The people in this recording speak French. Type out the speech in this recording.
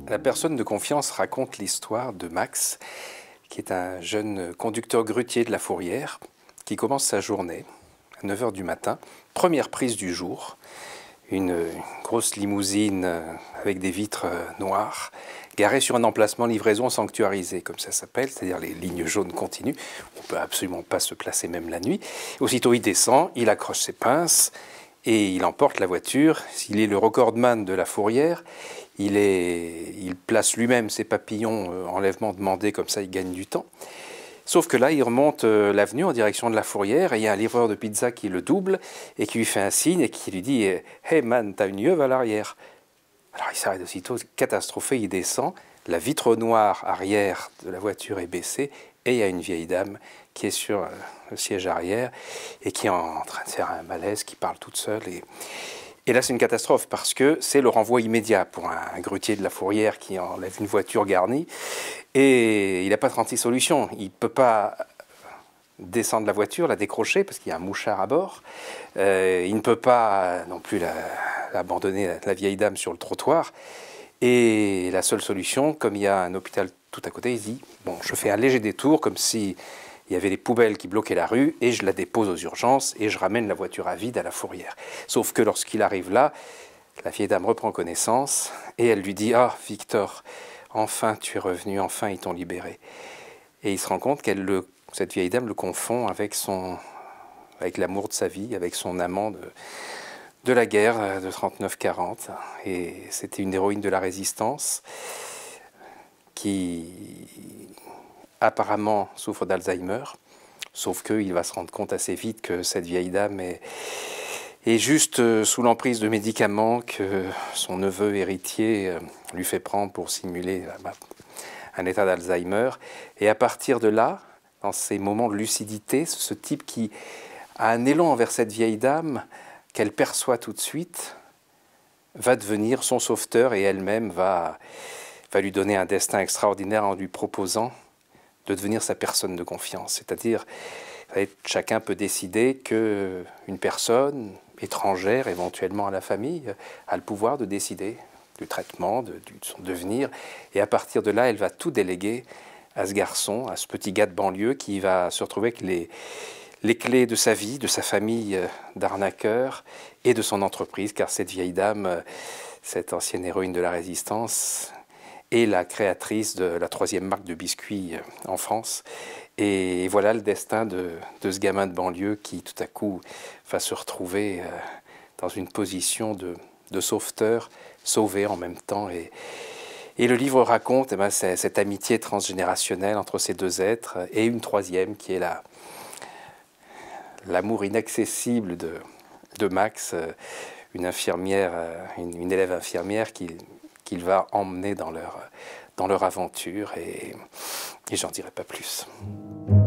La personne de confiance raconte l'histoire de Max, qui est un jeune conducteur grutier de la Fourrière, qui commence sa journée à 9 h du matin, première prise du jour, une grosse limousine avec des vitres noires, garée sur un emplacement livraison sanctuarisé, comme ça s'appelle, c'est-à-dire les lignes jaunes continues. On ne peut absolument pas se placer même la nuit. Aussitôt il descend, il accroche ses pinces et il emporte la voiture. S'il est le recordman de la Fourrière, il place lui-même ses papillons enlèvement demandé, comme ça il gagne du temps. Sauf que là, il remonte l'avenue en direction de la Fourrière et il y a un livreur de pizza qui le double et qui lui fait un signe et qui lui dit « Hey man, t'as une yeuve à l'arrière ?» Alors il s'arrête aussitôt, catastrophé, il descend, la vitre noire arrière de la voiture est baissée et il y a une vieille dame qui est sur le siège arrière et qui est en train de faire un malaise, qui parle toute seule. Et là, c'est une catastrophe parce que c'est le renvoi immédiat pour un grutier de la Fourrière qui enlève une voiture garnie. Et il n'a pas 36 solutions. Il ne peut pas descendre la voiture, la décrocher parce qu'il y a un mouchard à bord. Il ne peut pas non plus abandonner la vieille dame sur le trottoir. Et la seule solution, comme il y a un hôpital tout à côté, il dit « Bon, je fais un léger détour comme si il y avait les poubelles qui bloquaient la rue et je la dépose aux urgences et je ramène la voiture à vide à la Fourrière. » Sauf que lorsqu'il arrive là, la vieille dame reprend connaissance et elle lui dit « Ah, Victor, enfin tu es revenu, enfin ils t'ont libéré. » Et il se rend compte cette vieille dame le confond avec l'amour de sa vie, avec son amant de la guerre de 39-40. Et c'était une héroïne de la résistance qui apparemment souffre d'Alzheimer, sauf qu'il va se rendre compte assez vite que cette vieille dame est juste sous l'emprise de médicaments que son neveu héritier lui fait prendre pour simuler un état d'Alzheimer. Et à partir de là, dans ces moments de lucidité, ce type qui a un élan envers cette vieille dame qu'elle perçoit tout de suite, va devenir son sauveteur et elle-même va lui donner un destin extraordinaire en lui proposant de devenir sa personne de confiance. C'est-à-dire, chacun peut décider qu'une personne étrangère, éventuellement à la famille, a le pouvoir de décider du traitement, de son devenir. Et à partir de là, elle va tout déléguer à ce garçon, à ce petit gars de banlieue qui va se retrouver avec les clés de sa vie, de sa famille d'arnaqueurs et de son entreprise, car cette vieille dame, cette ancienne héroïne de la résistance, est la créatrice de la 3e marque de biscuits en France. Et voilà le destin de ce gamin de banlieue qui, tout à coup, va se retrouver dans une position de sauveteur, sauvé en même temps. Et le livre raconte cette amitié transgénérationnelle entre ces deux êtres, et une troisième qui est l'amour inaccessible de Max, une infirmière, une élève infirmière qu'il va emmener dans leur aventure, et j'en dirai pas plus.